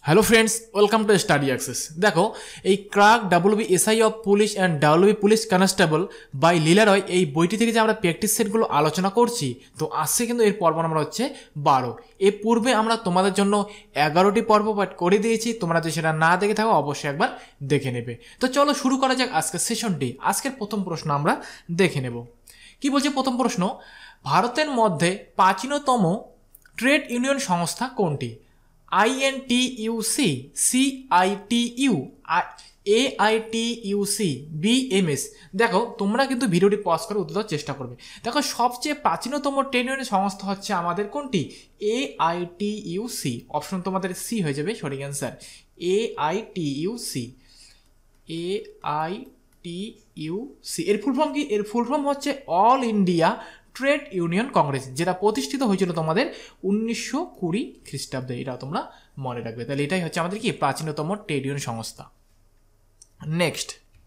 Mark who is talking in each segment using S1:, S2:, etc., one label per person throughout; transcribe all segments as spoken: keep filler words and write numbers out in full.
S1: Hello friends, welcome to study access. দেখো, এই crack WB SI of police and WB police constable by Lila Roy এই বইটি থেকে যে আমরা প্র্যাকটিস সেটগুলো আলোচনা করছি, তো আজকে কিন্তু এর পর্ব নাম্বার হচ্ছে বারো। এর পূর্বে আমরা তোমাদের জন্য এগারোটি পর্ব পাঠ করে দিয়েছি, তোমরা যদি সেটা না দেখে থাকো অবশ্যই একবার দেখে নেবে। তো চলো শুরু করা যাক আজকের সেশনটি। আজকের প্রথম প্রশ্ন আমরা দেখে নেব। কি বলছে প্রথম প্রশ্ন, ভারতের মধ্যে প্রাচীনতম ট্রেড ইউনিয়ন সংস্থা কোনটি? I N T U C, C I T U, A I T U C, B M S. দেখো, তোমরা কিন্তু ভিডিওটি পজ করে উত্তর দেওয়ার চেষ্টা করবে। দেখো, সবচেয়ে প্রাচীনতম ট্রেড ইউনিয়ন সংস্থা হচ্ছে আমাদের কোনটি? A I T U C. Option তোমাদের সি হয়ে যাবে সঠিক answer, A I T U C, A I T U C. এর ফুল ফর্ম কি? এর ফুল ফর্ম হচ্ছে all India trade union congress, যেটা প্রতিষ্ঠিত হয়েছিল তোমাদের উনিশশো কুড়ি খ্রিস্টাব্দে। এটা তোমরা মনে রাখবে। তাহলে এটাই হচ্ছে আমাদের কি প্রাচীনতম ট্রেড ইউনিয়ন সংস্থা। নেক্সট,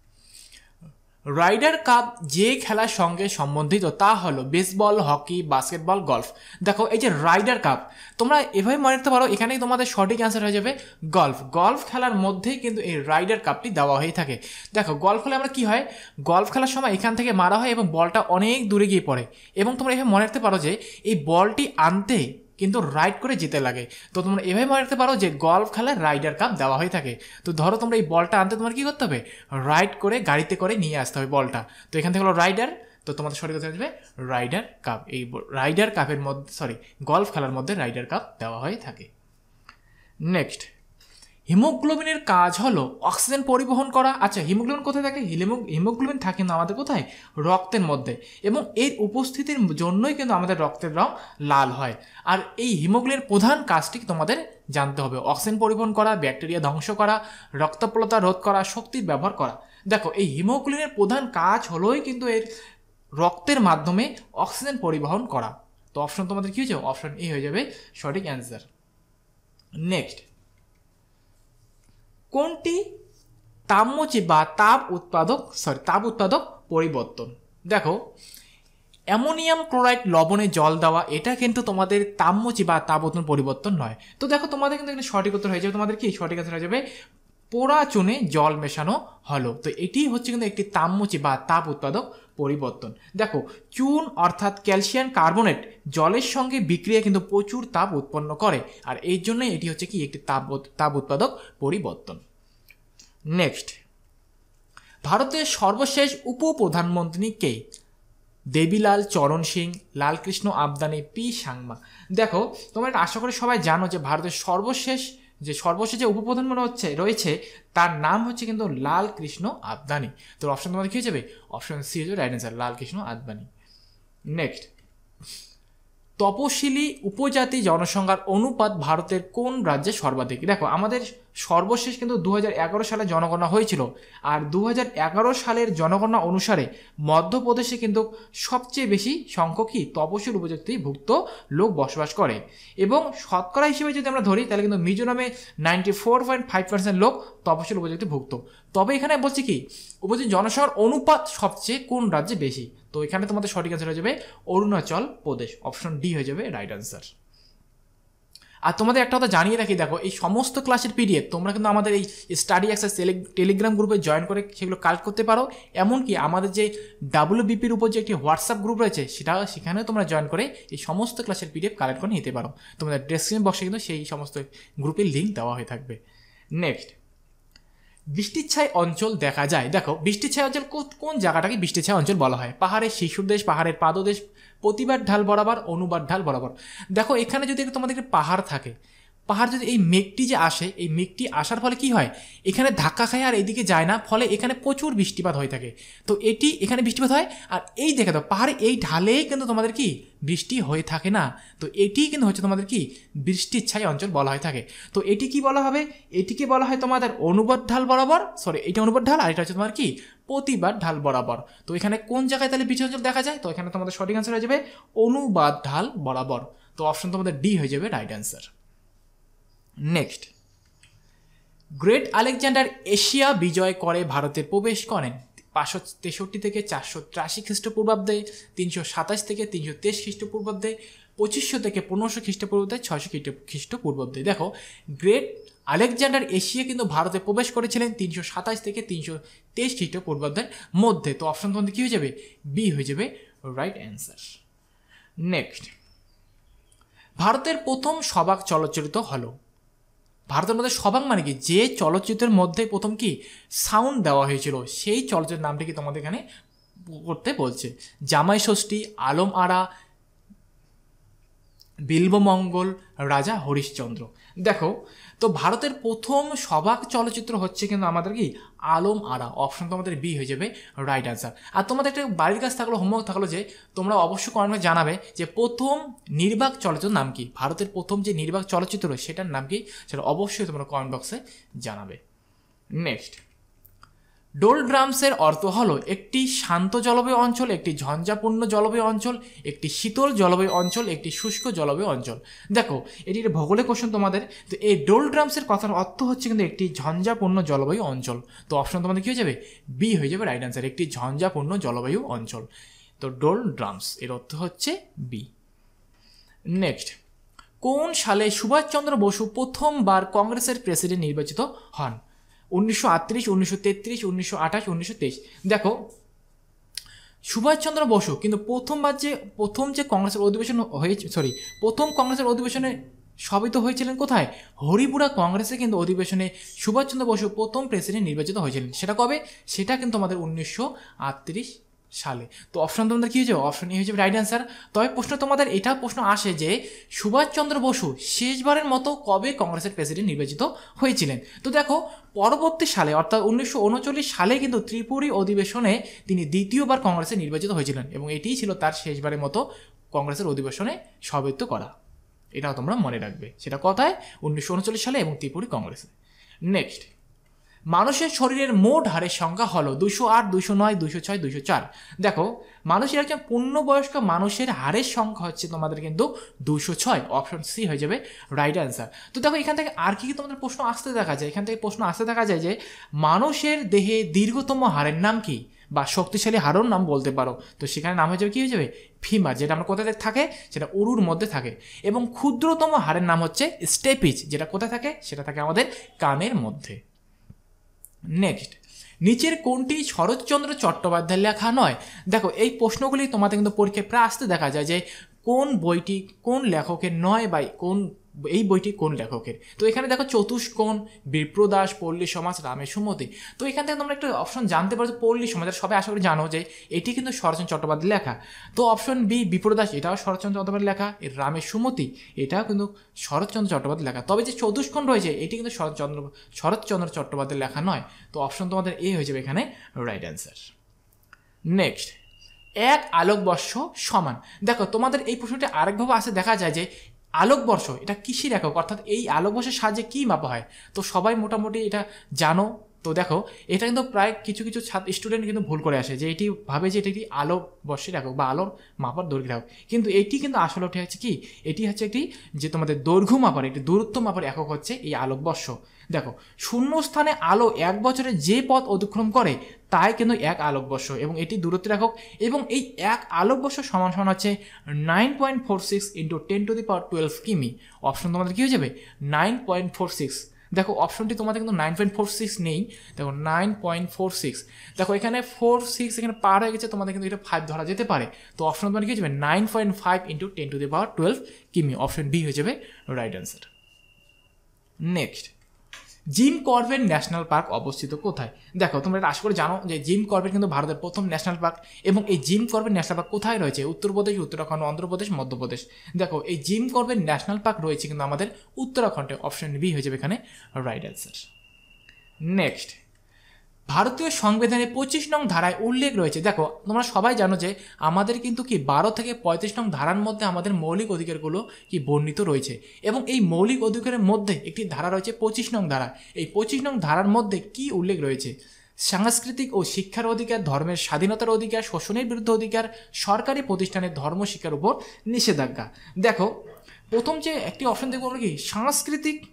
S1: রাইডার কাপ যে খেলার সঙ্গে সম্বন্ধিত তা হলো বেসবল, হকি, বাস্কেটবল, গলফ। দেখো, এই যে রাইডার কাপ তোমরা এভাবে মনে রাখতে পারো, এখানেই তোমাদের সঠিক অ্যান্সার হয়ে যাবে গলফ। গলফ খেলার মধ্যেই কিন্তু এই রাইডার কাপটি দেওয়া হয়ে থাকে। দেখো, গলফ খেলে আমরা কি হয়, গলফ খেলার সময় এখান থেকে মারা হয় এবং বলটা অনেক দূরে গিয়ে পড়ে, এবং তোমরা এভাবে মনে রাখতে পারো যে এই বলটি আনতে কিন্তু রাইড করে যেতে লাগে। তো তোমরা এভাবে মনে রাখতে পারো যে গলফ খেলায় রাইডার কাপ দেওয়া হয়ে থাকে। তো ধরো তোমরা এই বলটা আনতে তোমার কী করতে হবে, রাইড করে গাড়িতে করে নিয়ে আসতে হবে বলটা। তো এখান থেকে হলো রাইডার, তো তোমাদের সঠিক কথা আসবে রাইডার কাপ। এই রাইডার কাপের মধ্যে সরি গলফ খেলার মধ্যে রাইডার কাপ দেওয়া হয়ে থাকে। নেক্সট, হিমোগ্লোবিনের কাজ হলো অক্সিজেন পরিবহন করা। আচ্ছা, হিমোগ্লোবিন কোথায় থাকে? হিমোগ্লোবিন থাকে না আমাদের কোথায়? রক্তের মধ্যে, এবং এর উপস্থিতির জন্যই কিন্তু আমাদের রক্তের রং লাল হয়। আর এই হিমোগ্লোবিনের প্রধান কাজটি তোমাদের জানতে হবে, অক্সিজেন পরিবহন করা, ব্যাকটেরিয়া ধ্বংস করা, রক্তপ্লতা রোধ করা, শক্তির ব্যবহার করা। দেখো, এই হিমোগ্লোবিনের প্রধান কাজ হলোই কিন্তু এর রক্তের মাধ্যমে অক্সিজেন পরিবহন করা। তো অপশন তোমাদের কী হয়েছে? অপশন এ হয়ে যাবে সঠিক অ্যান্সার। নেক্সট, কোনটি তাপমোচী বা তাপ উৎপাদক সরি তাপ উৎপাদক পরিবর্তন? দেখো, অ্যামোনিয়াম ক্লোরাইড লবণে জল দেওয়া এটা কিন্তু তোমাদের তাপমোচী বা তাপ উৎপাদন পরিবর্তন নয়। তো দেখো, তোমাদের কিন্তু এখানে সঠিক উত্তর হয়ে যাবে, তোমাদের কি সঠিক উত্তর হয়ে যাবে পোড়া চুনে জল মেশানো হলো। তো এটি হচ্ছে কিন্তু একটি তাপমোচী বা তাপ উৎপাদক পরিবর্তন। দেখো, চুন অর্থাৎ ক্যালসিয়াম কার্বনেট জলের সঙ্গে বিক্রিয়া কিন্তু প্রচুর তাপ উৎপন্ন করে, আর এই জন্যই এটি হচ্ছে কি একটি তাপ তাপ উৎপাদক পরিবর্তন। নেক্সট, ভারতের সর্বশেষ উপপ্রধানমন্ত্রী কে? দেবীলাল চরণ সিং, লালকৃষ্ণ আদবানি, পি সাংমা। দেখো, তোমরা আশা করি সবাই জানো যে ভারতের সর্বশেষ যে সর্বশেষ যে উপপ্রধানমন্ত্রী হচ্ছে রয়েছে তার নাম হচ্ছে কিন্তু লালকৃষ্ণ আদবানি। তো অপশন তোমাদের কী হয়ে যাবে? অপশন সি হচ্ছে right answer, Lal Krishna Advani. Next, তপশিলি উপজাতি জনসংখ্যার অনুপাত ভারতের কোন রাজ্যে সর্বাধিক? দেখো, আমাদের সর্বশেষ কিন্তু দু হাজার এগারো সালে জনগণনা হয়েছিল, আর দু হাজার এগারো সালের জনগণনা অনুসারে মধ্যপ্রদেশে কিন্তু সবচেয়ে বেশি সংখ্যক কি তপশিলি উপজাতিভুক্ত লোক বসবাস করে, এবং শতকরা হিসেবে যদি আমরা ধরি তাহলে কিন্তু মিজোরামে ninety four point five percent লোক তপশিলি উপজাতিভুক্ত। তবে এখানে বলছি কি উপজাতি জনসংখ্যার অনুপাত সবচেয়ে কোন রাজ্যে বেশি? তো এখানে তোমাদের সঠিক অ্যান্সার হয়ে যাবে অরুণাচল প্রদেশ, অপশন ডি হয়ে যাবে রাইট অ্যান্সার। আর তোমাদের একটা কথা জানিয়ে রাখি, দেখো, এই সমস্ত ক্লাসের পিডিএফ তোমরা কিন্তু আমাদের এই স্টাডি অ্যাক্সেস টেলিগ্রাম গ্রুপে জয়েন করে সেগুলো কালেক্ট করতে পারো। এমনকি আমাদের যে ডাব্লিউবিপির উপর যে একটি হোয়াটসঅ্যাপ গ্রুপ রয়েছে সেটা সেখানেও তোমরা জয়েন করে এই সমস্ত ক্লাসের পিডিএফ কালেক্ট করে নিতে পারো। তোমাদের ডেসক্রিপশন বক্সে কিন্তু সেই সমস্ত গ্রুপের লিঙ্ক দেওয়া হয়ে থাকবে। নেক্সট, বৃষ্টির ছায় অঞ্চল দেখা যায়। দেখো, বৃষ্টির ছায় অঞ্চল কোন জায়গাটাকে বৃষ্টির ছায় অঞ্চল বলা হয়? পাহাড়ের শিশুর দেশ, পাহাড়ের পাদদেশ, প্রতিবার ঢাল বরাবর, অনুবার ঢাল বরাবর। দেখো, এখানে যদি তোমাদের পাহাড় থাকে, পাহাড় যদি এই মেঘটি যে আসে, এই মেঘটি আসার ফলে কি হয়, এখানে ধাক্কা খায় আর এইদিকে যায় না, ফলে এখানে প্রচুর বৃষ্টিপাত হয়ে থাকে। তো এটি এখানে বৃষ্টিপাত হয়, আর এই দেখে দাও পাহাড়ে এই ঢালেই কিন্তু তোমাদের কি বৃষ্টি হয়ে থাকে না। তো এটি কিন্তু হচ্ছে তোমাদের কি বৃষ্টির ছায় অঞ্চল বলা হয়ে থাকে। তো এটি কি বলা হবে? এটিকে বলা হয় তোমাদের অনুবাদ ঢাল বরাবর, সরি এটা অনুবাদ ঢাল, আর এটা হচ্ছে তোমার কি প্রতিবাদ ঢাল বরাবর। তো এখানে কোন জায়গায় তাহলে বৃষ্টি অঞ্চল দেখা যায়? তো এখানে তোমাদের সঠিক অ্যান্সার হয়ে যাবে অনুবাদ ঢাল বরাবর। তো অপশন তোমাদের ডি হয়ে যাবে right answer. Next, great Alexander Asia বিজয় করে ভারতে প্রবেশ করেন পাঁচশো তেষট্টি থেকে চারশো ত্রাশি খ্রিস্টপূর্বাব্দে, তিনশো সাতাশ থেকে তিনশো তেইশ খ্রিস্টপূর্বাব্দে, পঁচিশশো থেকে পনেরোশো খ্রিস্টপূর্বাব্দে ছয়শো খ্রিস্টপূর্বাব্দে। দেখো গ্রেট আলেকজান্ডার এশিয়া কিন্তু ভারতে প্রবেশ করেছিলেন তিনশো সাতাশ থেকে তিনশো তেইশ খ্রিস্টপূর্বাব্দের মধ্যে। তো অপশন তোমাদের কী হয়ে যাবে? বি হয়ে যাবে রাইট অ্যান্সার। নেক্সট, ভারতের প্রথম সবাক চলচ্চিত্র হলো, ভারতের মধ্যে সবাক মানে কি, যে চলচ্চিত্রের মধ্যে প্রথম কি সাউন্ড দেওয়া হয়েছিল সেই চলচ্চিত্রের নামটা কি তোমাদের এখানে করতে বলছে। জামাই ষষ্ঠী, আলম আরা, বিল্বমঙ্গল, রাজা হরিশ্চন্দ্র। দেখো তো ভারতের প্রথম সবাক চলচ্চিত্র হচ্ছে কিন্তু আমাদের কি আলম আরা। অপশন তোমাদের বি হয়ে যাবে রাইট অ্যান্সার। আর তোমাদের একটা বাড়ির কাজ থাকলো, হোমওয়ার্ক থাকলো যে তোমরা অবশ্যই কমেন্টে জানাবে যে প্রথম নির্বাক চলচ্চিত্রের নাম কি, ভারতের প্রথম যে নির্বাক চলচ্চিত্র সেটার নাম কি, সেটা অবশ্যই তোমরা কমেন্ট বক্সে জানাবে। নেক্সট, ডোলড্রামসের অর্থ হলো একটি শান্ত জলবায়ু অঞ্চল, একটি ঝঞ্ঝাপূর্ণ জলবায়ু অঞ্চল, একটি শীতল জলবায়ু অঞ্চল, একটি শুষ্ক জলবায়ু অঞ্চল। দেখো এটি একটা ভৌগোলিক কোশ্চেন তোমাদের। তো এই ডোলড্রামসের কথার অর্থ হচ্ছে কিন্তু একটি ঝঞ্ঝাপূর্ণ জলবায়ু অঞ্চল। তো অপশন তোমাদের কী হয়ে যাবে? বি হয়ে যাবে রাইট অ্যান্সার, একটি ঝঞ্ঝাপূর্ণ জলবায়ু অঞ্চল। তো ডোলড্রামস এর অর্থ হচ্ছে বি। নেক্সট, কোন সালে সুভাষচন্দ্র বসু প্রথমবার কংগ্রেসের প্রেসিডেন্ট নির্বাচিত হন? উনিশশো আটত্রিশ, উনিশশো তেত্রিশ, উনিশশো আঠাশ, উনিশশো তেইশ। দেখো সুভাষচন্দ্র বসু কিন্তু প্রথমবার যে প্রথম যে কংগ্রেসের অধিবেশন হয়েছে, সরি প্রথম কংগ্রেসের অধিবেশনে সবিত হয়েছিলেন কোথায়? হরিপুরা কংগ্রেসে কিন্তু অধিবেশনে সুভাষচন্দ্র বসু প্রথম প্রেসিডেন্ট নির্বাচিত হয়েছিলেন। সেটা কবে? সেটা কিন্তু আমাদের উনিশশো আটত্রিশ সালে। তো অপশন তোমাদের কী হয়ে যাবে? অপশন এ হয়ে যাবে রাইট অ্যান্সার। তবে প্রশ্ন তোমাদের এটা প্রশ্ন আসে যে সুভাষচন্দ্র বসু শেষবারের মতো কবে কংগ্রেসের প্রেসিডেন্ট নির্বাচিত হয়েছিলেন? তো দেখো পরবর্তী সালে অর্থাৎ উনিশশো উনচল্লিশ সালে কিন্তু ত্রিপুরী অধিবেশনে তিনি দ্বিতীয়বার কংগ্রেসে নির্বাচিত হয়েছিলেন এবং এটিই ছিল তার শেষবারের মতো কংগ্রেসের অধিবেশনে সভাপতিত্ব করা। এটাও তোমরা মনে রাখবে। সেটা কথায় উনিশশো উনচল্লিশ সালে এবং ত্রিপুরী কংগ্রেসে। নেক্সট, মানুষের শরীরের মোট হাড়ের সংখ্যা হলো দুশো আট, দুশো নয়, দুশো ছয়, দুশো চার। দেখো মানুষের একজন পূর্ণবয়স্ক মানুষের হাড়ের সংখ্যা হচ্ছে তোমাদের কিন্তু দুশো ছয়। অপশন সি হয়ে যাবে রাইট অ্যান্সার। তো দেখো এখান থেকে আর কি কি তোমাদের প্রশ্ন আসতে দেখা যায়? এখান থেকে প্রশ্ন আসতে দেখা যায় যে মানুষের দেহে দীর্ঘতম হাড়ের নাম কি, বা শক্তিশালী হাড়ের নাম বলতে পারো। তো সেখানে নাম হয়ে যাবে কি হয়ে যাবে? ফিমার, যেটা আমরা কোথায় থাকে? সেটা উরুর মধ্যে থাকে। এবং ক্ষুদ্রতম হাড়ের নাম হচ্ছে স্টেপিজ, যেটা কোথায় থাকে? সেটা থাকে আমাদের কানের মধ্যে। নেক্সট, নিচের কোনটি শরৎচন্দ্র চট্টোপাধ্যায়ের লেখা নয়? দেখো এই প্রশ্নগুলি তোমাদের কিন্তু পরীক্ষায় প্রায় আসতে দেখা যায় যে কোন বইটি কোন লেখকের নয় বা কোন এই বইটি কোন লেখকের। তো এখানে দেখো চতুষ্কোণ, বিপ্রদাস, পল্লী সমাজ, রামের সুমতি। তো এখান থেকে তোমরা একটা অপশন জানতে পারো পল্লী সমাজ, সবাই আশা করি জানো যে এটি কিন্তু শরৎচন্দ্র চট্টোপাধ্যায়ের লেখা। তো অপশন বি বিপ্রদাস, এটাও শরৎচন্দ্র চট্টোপাধ্যায়ের লেখা। এর রামের সুমতি এটাও কিন্তু শরৎচন্দ্র চট্টোপাধ্যায়ের লেখা। তবে যে চতুষ্কোণ রয়েছে এটি কিন্তু শরৎচন্দ্র শরৎচন্দ্র চট্টোপাধ্যায়ের লেখা নয়। তো অপশন তোমাদের এ হয়ে যাবে এখানে রাইট অ্যান্সার। নেক্সট, এক আলোকবর্ষ সমান। দেখো তোমাদের এই প্রশ্নটি আরেকভাবে আসে দেখা যায় যে আলোকবর্ষ এটা কিসের একক, অর্থাৎ এই আলোকবর্ষের সাহায্যে কী মাপা হয়? তো সবাই মোটামুটি এটা জানো। তো দেখো এটা কিন্তু প্রায় কিছু কিছু ছাত্র স্টুডেন্ট কিন্তু ভুল করে আসে যে এটি ভাবে যে এটি একটি আলোকবর্ষের একক বা আলোর মাপার দৈর্ঘ্য একক, কিন্তু এটি কিন্তু আসলে হচ্ছে কি, এটি হচ্ছে একটি যে তোমাদের দৈর্ঘ্য মাপার একটি দূরত্ব মাপার একক হচ্ছে এই আলোকবর্ষ। দেখো শূন্য স্থানে আলো এক বছরে যে পথ অতিক্রম করে তাই কিন্তু এক আলোকবর্ষ এবং এটি দূরত্বের একক। এবং এই এক আলোকবর্ষ সমান সমান হচ্ছে nine point four six into ten to the power twelve কিমি। অপশন তোমাদের কী হয়ে যাবে? Nine point four six. দেখো অপশনটি তোমাদের কিন্তু নাইন পয়েন্ট ফোর সিক্স নেই, দেখো নাইন পয়েন্ট ফোর সিক্স। দেখো এখানে ফোর সিক্স এখানে পার হয়ে গেছে, তোমাদের কিন্তু এটা ফাইভ ধরা যেতে পারে। তো অপশন তোমাদের কী হয়ে যাবে? Nine point five into ten to the power twelve কিমি। অপশন বি হয়ে যাবে right answer. Next, Jim Corbett national park অবস্থিত কোথায়? দেখো তোমরা এটা আশা করে জানো যে জিম করবেট কিন্তু ভারতের প্রথম ন্যাশনাল পার্ক এবং এই জিম করবেট ন্যাশনাল পার্ক কোথায় রয়েছে? উত্তরপ্রদেশ, উত্তরাখণ্ড, অন্ধ্রপ্রদেশ, মধ্যপ্রদেশ। দেখো এই জিম করবেট ন্যাশনাল পার্ক রয়েছে কিন্তু আমাদের উত্তরাখণ্ডে। অপশন বি হয়ে যাবে এখানে রাইট অ্যান্সার। নেক্সট, ভারতীয় সংবিধানে পঁচিশ নং ধারায় উল্লেখ রয়েছে। দেখো তোমরা সবাই জানো যে আমাদের কিন্তু কি বারো থেকে পঁয়ত্রিশ নং ধারার মধ্যে আমাদের মৌলিক অধিকারগুলো কি বর্ণিত রয়েছে এবং এই মৌলিক অধিকারের মধ্যে একটি ধারা রয়েছে পঁচিশ নং ধারা। এই পঁচিশ নং ধারার মধ্যে কি উল্লেখ রয়েছে? সাংস্কৃতিক ও শিক্ষার অধিকার, ধর্মের স্বাধীনতার অধিকার, শোষণের বিরুদ্ধে অধিকার, সরকারি প্রতিষ্ঠানের ধর্ম শিক্ষার উপর নিষেধাজ্ঞা। দেখো প্রথম যে একটি অপশন দেখবো আমরা কি সাংস্কৃতিক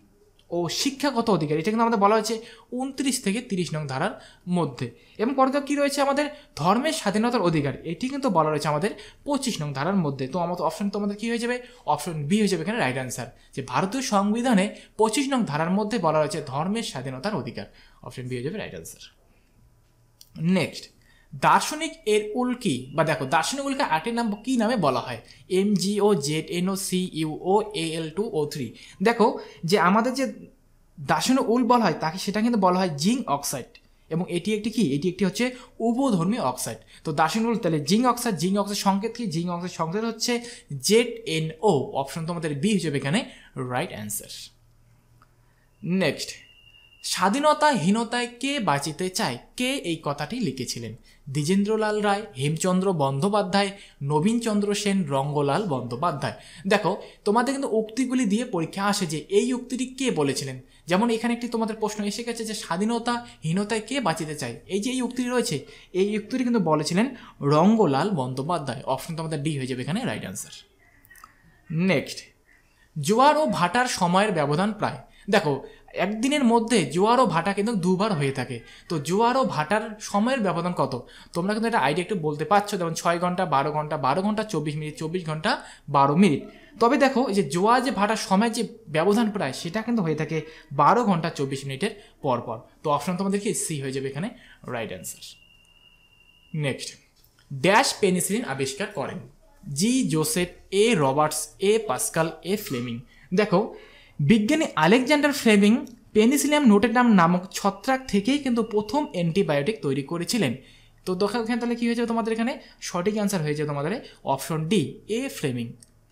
S1: ও শিক্ষাগত অধিকার, এটা কিন্তু আমাদের বলা হয়েছে উনত্রিশ থেকে তিরিশ নং ধারার মধ্যে। এবং পরে কী রয়েছে আমাদের ধর্মের স্বাধীনতার অধিকার, এটি কিন্তু বলা রয়েছে আমাদের পঁচিশ নং ধারার মধ্যে। তো আমাদের অপশন তোমাদের কী হয়ে যাবে, অপশন বি হয়ে যাবে এখানে রাইট অ্যান্সার, যে ভারতীয় সংবিধানে পঁচিশ নং ধারার মধ্যে বলা রয়েছে ধর্মের স্বাধীনতার অধিকার, অপশন বি হয়ে যাবে রাইট অ্যান্সার। নেক্সট, দার্শনিক এর উল কি, বা দেখো দার্শনিক উলকে আটের নাম কি নামে বলা হয়, M G O Z N O C U O A L two O three. দেখো যে আমাদের যে দার্শনিক উল বলা হয় তাকে সেটা কিন্তু বলা হয় জিঙ্ক অক্সাইড, এবং এটি একটি কি, এটি একটি হচ্ছে উভধর্মী অক্সাইড। তো দার্শনিক উল তাহলে জিঙ্ক অক্সাইড, জিঙ্ক অক্সাইড সংকেত কি, জিঙ্ক অক্সাইড সংকেত হচ্ছে জেড এন ও, অপশন তোমাদের বি হিসেবে এখানে রাইট অ্যান্সার। নেক্সট, স্বাধীনতাহীনতায় কে বাঁচিতে চায়, কে এই কথাটি লিখেছিলেন, দ্বিজেন্দ্রলাল রায়, হেমচন্দ্র বন্দ্যোপাধ্যায়, নবীনচন্দ্র সেন, রঙ্গলাল বন্দ্যোপাধ্যায়। দেখো তোমাদের কিন্তু উক্তিগুলি দিয়ে পরীক্ষা আসে যে এই উক্তিটি কে বলেছিলেন। যেমন এখানে একটি তোমাদের প্রশ্ন এসে গেছে যে স্বাধীনতাহীনতায় কে বাঁচিতে চায়, এই যে এই উক্তিটি রয়েছে এই উক্তিটি কিন্তু বলেছিলেন রঙ্গলাল বন্দ্যোপাধ্যায়, অপশন তোমাদের ডি হয়ে যাবে এখানে রাইট অ্যান্সার। নেক্সট, জোয়ার ও ভাটার সময়ের ব্যবধান প্রায়, দেখো একদিনের মধ্যে জোয়ার ও ভাটা কিন্তু দুবার হয়ে থাকে, তো জোয়ার ও ভাটার সময়ের ব্যবধান কত, তোমরা কিন্তু এটা আইডিয়া একটু বলতে পারছো, যেমন ছয় ঘন্টা বারো ঘন্টা বারো ঘন্টা চব্বিশ মিনিট চব্বিশ ঘন্টা বারো মিনিট। তবে দেখো এই যে জোয়ার যে ভাটার সময় যে ব্যবধান প্রায় সেটা কিন্তু হয়ে থাকে বারো ঘন্টা চব্বিশ মিনিটের পর পর, তো অপশন তোমাদের কি সি হয়ে যাবে এখানে right answer. Next, dash penicillin আবিষ্কার করেন, G Joseph, A Roberts, A Pascal, A Fleming. দেখো বিজ্ঞানী আলেকজান্ডার ফ্লেমিং পেনিসিলিয়াম নোটেটাম নামক ছত্রাক থেকেই কিন্তু প্রথম অ্যান্টিবায়োটিক তৈরি করেছিলেন। তো দেখো এখানে তাহলে কী হয়ে যাবে তোমাদের এখানে সঠিক অ্যান্সার হয়ে যাবে তোমাদের অপশন ডি, এ ফ্লেমিং।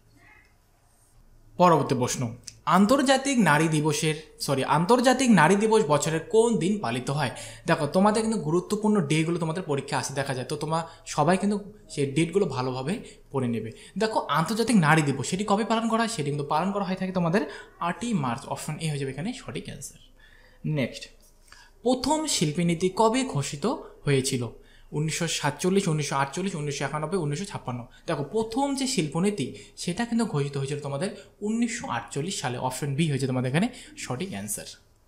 S1: পরবর্তী প্রশ্ন, আন্তর্জাতিক নারী দিবসের সরি আন্তর্জাতিক নারী দিবস বছরের কোন দিন পালিত হয়। দেখো তোমাদের কিন্তু গুরুত্বপূর্ণ ডেগুলো তোমাদের পরীক্ষা আসে দেখা যায়, তো তোমরা সবাই কিন্তু সেই ডেটগুলো ভালোভাবে পড়ে নেবে। দেখো আন্তর্জাতিক নারী দিবস সেটি কবে পালন করা হয়, সেটি কিন্তু পালন করা হয়ে থাকে তোমাদের আটই মার্চ, অপশন এ হয়ে যাবে এখানে সঠিক অ্যান্সার। নেক্সট, প্রথম শিল্পীনীতি কবে ঘোষিত হয়েছিল, উনিশশো সাতচল্লিশ, উনিশশো আটচল্লিশ, উনিশশো একানব্বই, উনিশশো ছাপ্পান্ন। দেখো প্রথম যে শিল্পনীতি সেটা কিন্তু ঘোষিত হয়েছিল তোমাদের উনিশশো আটচল্লিশ সালে, অপশন বি হয়েছে তোমাদের এখানে সঠিক অ্যান্সার।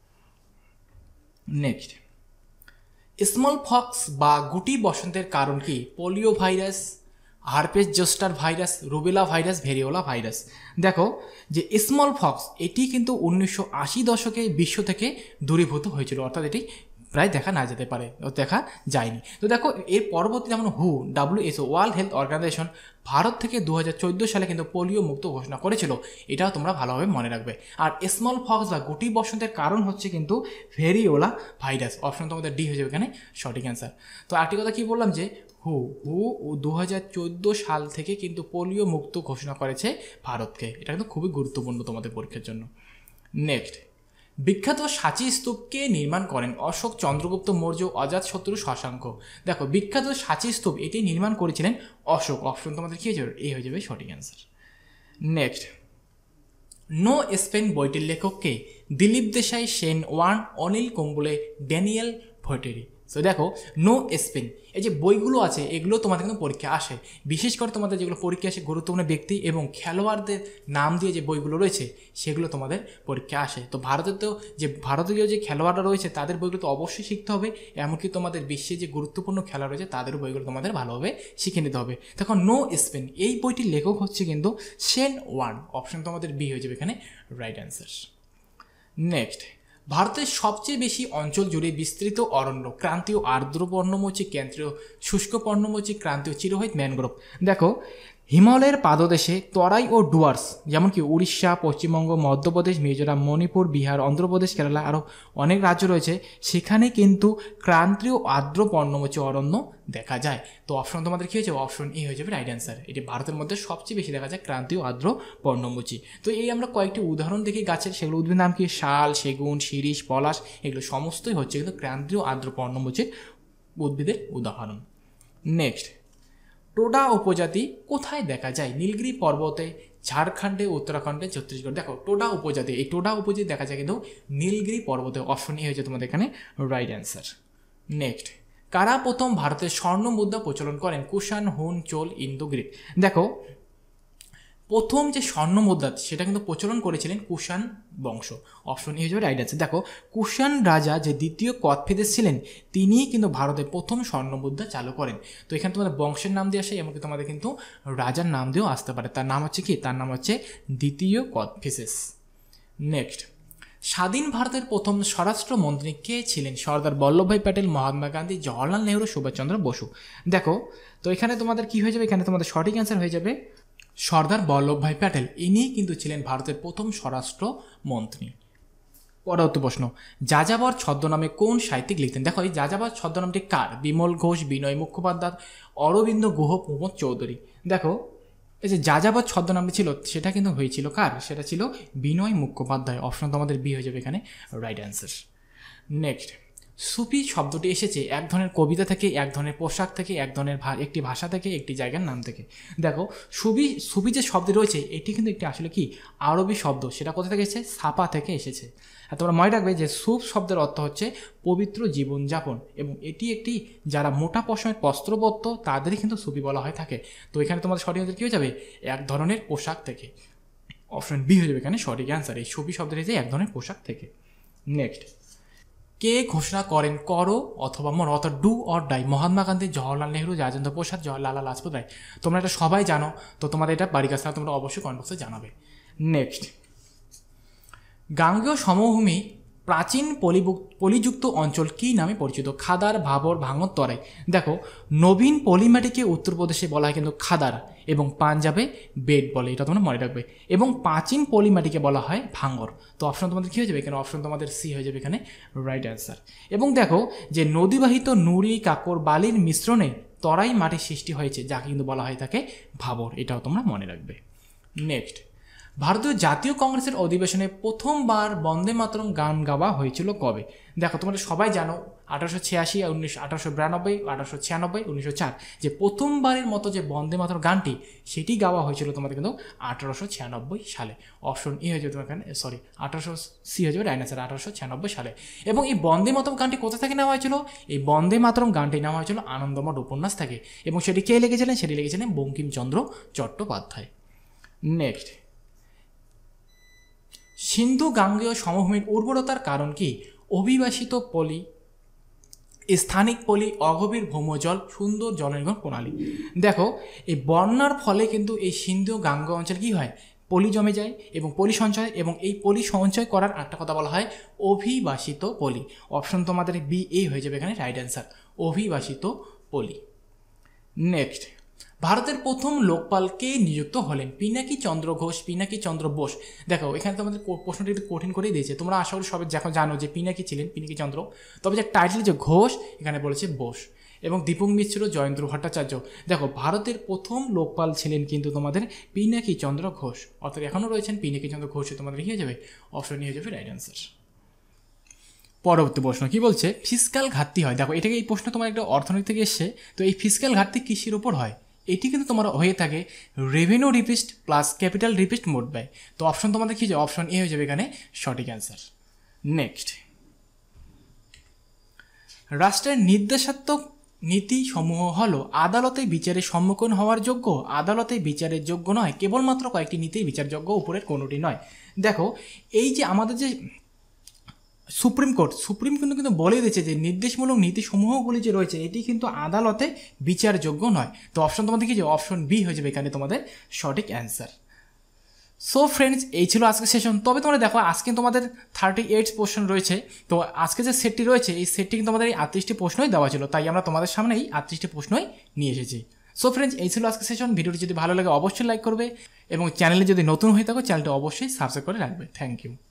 S1: নেক্সট, স্মল ফক্স বা গুটি বসন্তের কারণ কি, polio virus, herpes zoster virus, rubella virus, variola virus. দেখো যে স্মল ফক্স এটি কিন্তু উনিশশো আশি দশকে বিশ্ব থেকে দূরীভূত হয়েছিল, অর্থাৎ এটি প্রায় দেখা না যেতে পারে, দেখা যায়নি। তো দেখো এর পরবর্তী যেমন হু WHO World Health Organization Bharat থেকে দু হাজার চোদ্দো সালে কিন্তু পোলিও মুক্ত ঘোষণা করেছিল, এটাও তোমরা ভালোভাবে মনে রাখবে। আর স্মল ফক্স বা গুটি বসন্তের কারণ হচ্ছে কিন্তু ভেরিওলা ভাইরাস, অপশন তোমাদের ডি হয়ে যাবে এখানে সঠিক অ্যান্সার। তো আরেকটি কথা কী বললাম যে হু হু দু হাজার চোদ্দো সাল থেকে কিন্তু পোলিও মুক্ত ঘোষণা করেছে ভারতকে, এটা কিন্তু খুবই গুরুত্বপূর্ণ তোমাদের পরীক্ষার জন্য। নেক্সট, বিখ্যাত সাঁচি স্তূপ কে নির্মাণ করেন, অশোক, চন্দ্রগুপ্ত মৌর্য, অজাতশত্রু, শশাঙ্ক। দেখো বিখ্যাত সাঁচি স্তূপ এটি নির্মাণ করেছিলেন অশোক, অপশন তোমাদের কী হয়ে যাবে এই হয়ে যাবে সঠিক অ্যান্সার। নেক্সট, নো স্পেন বইটির লেখক কে, Dilip Desai, Shane Warne, Anil Kumble, Daniel Vettori. So দেখো নো স্পেন এই যে বইগুলো আছে এগুলো তোমাদের কিন্তু পরীক্ষা আসে, বিশেষ করে তোমাদের যেগুলো পরীক্ষা আসে গুরুত্বপূর্ণ ব্যক্তি এবং খেলোয়াড়দের নাম দিয়ে যে বইগুলো রয়েছে সেগুলো তোমাদের পরীক্ষা আসে। তো ভারতের তো যে ভারতীয় যে খেলোয়াড়রা রয়েছে তাদের বইগুলো তো অবশ্যই শিখতে হবে, এমনকি তোমাদের বিশ্বে যে গুরুত্বপূর্ণ খেলা রয়েছে তাদের বইগুলো তোমাদের ভালোভাবে শিখে নিতে হবে। দেখো নো স্পেন এই বইটির লেখক হচ্ছে কিন্তু সেন ওয়ান, অপশন তোমাদের বি হয়ে যাবে এখানে রাইট অ্যান্সার। নেক্সট, ভারতের সবচেয়ে বেশি অঞ্চল জুড়ে বিস্তৃত অরণ্য, ক্রান্তীয় আর্দ্র পর্ণমোচী, কেন্দ্রীয় শুষ্ক পর্ণমোচী, ক্রান্তীয় চিরহরিত ম্যানগ্রোভ। দেখো হিমালয়ের পাদদেশে তরাই ও ডুয়ার্স যেমন কি উড়িষ্যা, পশ্চিমবঙ্গ, মধ্যপ্রদেশ, মিজোরাম, মণিপুর, বিহার, অন্ধ্রপ্রদেশ, কেরালা আরও অনেক রাজ্য রয়েছে, সেখানে কিন্তু ক্রান্তীয় আর্দ্র পর্ণমোচী অরণ্য দেখা যায়। তো অপশন তোমাদের কী হয়েছে অপশন এ হয়ে যাবে রাইট অ্যান্সার, এটি ভারতের মধ্যে সবচেয়ে বেশি দেখা যায় ক্রান্তীয় আর্দ্র পর্ণমোচী। তো এই আমরা কয়েকটি উদাহরণ দেখি গাছের, সেগুলো উদ্ভিদের নাম কি শাল, সেগুন, শিরীষ, পলাশ, এগুলো সমস্তই হচ্ছে কিন্তু ক্রান্তীয় আর্দ্র পর্ণমোচীর উদ্ভিদের উদাহরণ। নেক্সট, টোডা উপজাতি কোথায় দেখা যায়, নীলগিরি পর্বতে, ঝাড়খণ্ডে, উত্তরাখণ্ডে, ছত্তিশগড়। দেখো টোডা উপজাতি এই টোডা উপজাতি দেখা যায় কিন্তু নীলগিরি পর্বতে, অপশন এ হয়েছে তোমাদের এখানে রাইট অ্যান্সার। নেক্সট, কারা প্রথম ভারতের স্বর্ণ মুদ্রা প্রচলন করেন, কুষাণ, হুন, চোল, ইন্দো গ্রিক। দেখো প্রথম যে স্বর্ণ মুদ্রা সেটা কিন্তু প্রচলন করেছিলেন কুষাণ বংশ। অপশন এ হিসেবে রাইট আছে। দেখো কুষাণ রাজা যে দ্বিতীয় কথফিদেস ছিলেন তিনিই কিন্তু ভারতের প্রথম স্বর্ণ মুদ্রা চালু করেন। তো এখানে তোমাদের বংশের নাম দিয়ে আসে, এমনকি তোমাদের কিন্তু রাজার নাম দিয়েও আসতে পারে। তার নাম হচ্ছে কি? তার নাম হচ্ছে দ্বিতীয় কথফিদেস। নেক্সট, স্বাধীন ভারতের প্রথম স্বরাষ্ট্রমন্ত্রী কে ছিলেন? সর্দার বল্লভভাই প্যাটেল, মহাত্মা গান্ধী, জওহরলাল নেহরু, সুভাষচন্দ্র বসু। দেখো তো এখানে তোমাদের কি হয়ে যাবে? এখানে তোমাদের সঠিক অ্যান্সার হয়ে যাবে সর্দার বল্লভভাই প্যাটেল। ইনি কিন্তু ছিলেন ভারতের প্রথম স্বরাষ্ট্রমন্ত্রী। পরবর্তী প্রশ্ন, যাযাবর ছদ্মনামে কোন সাহিত্যিক লিখতেন? দেখো এই যাযাবর ছদ্মনামটি কার? বিমল ঘোষ, বিনয় মুখোপাধ্যায়, অরবিন্দ গুহ, প্রমোদ চৌধুরী। দেখো এই যে যাযাবর ছদ্মনামটি ছিল সেটা কিন্তু হয়েছিল কার? সেটা ছিল বিনয় মুখোপাধ্যায়। অপশন তোমাদের বি হয়ে যাবে এখানে রাইট অ্যান্সার। নেক্সট, সুফি শব্দটি এসেছে এক ধরনের কবিতা থেকে, এক ধরনের পোশাক থেকে, এক ধরনের একটি ভাষা থেকে, একটি জায়গার নাম থেকে। দেখো সুফি সুফি যে শব্দ রয়েছে এটি কিন্তু একটি আসলে কি আরবি শব্দ। সেটা কোথা থেকে এসেছে? সাপা থেকে এসেছে। আর তোমরা মনে রাখবে যে সুফ শব্দের অর্থ হচ্ছে পবিত্র জীবনযাপন, এবং এটি একটি যারা মোটা পশমের বস্ত্রবদ্ধ তাদেরই কিন্তু সুফি বলা হয়ে থাকে। তো এখানে তোমাদের সঠিক কী হয়ে যাবে? এক ধরনের পোশাক থেকে। অপশন বি হয়ে যাবে এখানে সঠিক অ্যান্সার। এই সুফি শব্দের এসেছে এক ধরনের পোশাক থেকে। নেক্সট, কে ঘোষণা করেন করো অথবা মর অর্থাৎ do or die? Mahatma Gandhi, Jawaharlal Nehru, Rajendra Prasad, Lala Lajpat রায়। তোমরা এটা সবাই জানো, তো তোমাদের এটা বাড়ির কাছে তোমরা অবশ্যই কমেন্ট বক্সে জানাবে। নেক্সট, গাঙ্গেয় সমভূমি প্রাচীন পলিযুক্ত অঞ্চল কী নামে পরিচিত? খাদার, ভাবর, ভাঙর, তরাই। দেখো নবীন পলিমাটিকে উত্তরপ্রদেশে বলা হয় কিন্তু খাদার, এবং পাঞ্জাবে বেড বলে, এটা তোমরা মনে রাখবে। এবং প্রাচীন পলিমাটিকে বলা হয় ভাঙর। তো অপশন তোমাদের কী হয়ে যাবে এখানে? অপশন তোমাদের সি হয়ে যাবে এখানে রাইট অ্যান্সার। এবং দেখো যে নদীবাহিত নুড়ি, কাকর, বালির মিশ্রণে তরাই মাটির সৃষ্টি হয়েছে, যাকে কিন্তু বলা হয় থাকে ভাবর, এটাও তোমরা মনে রাখবে। নেক্সট, ভারতীয় জাতীয় কংগ্রেসের অধিবেশনে প্রথমবার বন্দে মাতরম গান গাওয়া হয়েছিল কবে? দেখো তোমরা সবাই জানো আঠারোশো ছিয়াশি, উনিশশো আঠারোশো বিরানব্বই, আঠারোশো ছিয়ানব্বই, উনিশশো চার যে প্রথমবারের মতো যে বন্দে মাতরম গানটি সেটি গাওয়া হয়েছিল তোমাদের কিন্তু আঠারোশো ছিয়ানব্বই সালে। অপশন ই হয়ে যাবে তোমার এখানে সরি আঠারোশো সি হয়ে যাবে রাইট অ্যান্সার আঠারোশো ছিয়ানব্বই সালে। এবং এই বন্দে মাতরম গানটি কোথা থেকে নেওয়া হয়েছিল? এই বন্দে মাতরম গানটি নেওয়া হয়েছিল আনন্দমঠ উপন্যাস থেকে, এবং সেটি কে লিখেছিলেন? সেটি লিখেছিলেন বঙ্কিমচন্দ্র চট্টোপাধ্যায়। নেক্সট, সিন্ধু গাঙ্গেয় সমভূমির উর্বরতার কারণ কি? অভিবাসিত পলি, স্থানিক পলি, অগভীর ভৌমজল, সুন্দর জলনির্গমন প্রণালী। দেখো এই বন্যার ফলে কিন্তু এই সিন্ধু গাঙ্গেয় অঞ্চল কী হয়? পলি জমে যায় এবং পলি সঞ্চয়, এবং এই পলি সঞ্চয় করার একটা কথা বলা হয় অভিবাসিত পলি। অপশন তোমাদের বি এ হয়ে যাবে এখানে রাইট অ্যান্সার অভিবাসিত পলি। নেক্সট, ভারতের প্রথম লোকপাল কে নিযুক্ত হলেন? পিনাকি চন্দ্র ঘোষ, পিনাকি চন্দ্র বোস। দেখো এখানে তোমাদের প্রশ্নটি একটু কঠিন করেই দিয়েছে। তোমরা আশা করি সবাই যখন জানো যে পিনাকি ছিলেন পিনাকি চন্দ্র, তবে যে টাইটেল যে ঘোষ এখানে বলেছে বোস। এবং দীপক মিশ্র, জয়েন্দ্র ভট্টাচার্য। দেখো ভারতের প্রথম লোকপাল ছিলেন কিন্তু তোমাদের পিনাকি চন্দ্র ঘোষ, অর্থাৎ এখনও রয়েছেন পিনাকি চন্দ্র ঘোষ। তোমাদের হয়ে যাবে অপশন হয়ে যাবে রাইট অ্যান্সার। পরবর্তী প্রশ্ন কি বলছে? ফিসক্যাল ঘাটতি হয়। দেখো এটাকে এই প্রশ্ন তোমার একটা অর্থনীতি থেকে এসছে। তো এই ফিসক্যাল ঘাটতি কৃষির উপর হয়, এটি কিন্তু তোমার হয়ে থাকে revenue receipt plus capital receipt মোট ব্যয়। তো অপশন তোমাদের কি যাবে? অপশন এ হয়ে যাবে এখানে সঠিক অ্যান্সার। নেক্সট, রাষ্ট্রের নির্দেশাত্মক নীতিসমূহ হলো আদালতে বিচারের সম্মুখীন হওয়ার যোগ্য, আদালতে বিচারের যোগ্য নয়, কেবলমাত্র কয়েকটি নীতিই বিচারযোগ্য, উপরের কোনোটি নয়। দেখো এই যে আমাদের যে সুপ্রিম কোর্ট সুপ্রিম কিন্তু কিন্তু বলে দিয়েছে যে নির্দেশমূলক নীতিসমূহগুলি যে রয়েছে এটি কিন্তু আদালতে বিচারযোগ্য নয়। তো অপশন তোমাদের কি যে অপশন বি হয়ে যাবে এখানে তোমাদের সঠিক অ্যান্সার। সো ফ্রেন্ডস এই ছিল আজকের সেশন। তবে তোমরা দেখো আজকে তোমাদের থার্টি এইট পোর্শন রয়েছে। তো আজকে যে সেটটি রয়েছে এই সেটটি কিন্তু তোমাদের এই আটত্রিশটি প্রশ্নই দেওয়া ছিল, তাই আমরা তোমাদের সামনে এই আটত্রিশটি প্রশ্নই নিয়ে এসেছি। সো ফ্রেন্ডস এই ছিল আজকের সেশন। ভিডিওটি যদি ভালো লাগে অবশ্যই লাইক করবে, এবং চ্যানেলে যদি নতুন হয়ে থাকো চ্যানেলটি অবশ্যই সাবস্ক্রাইব করে রাখবে। Thank you.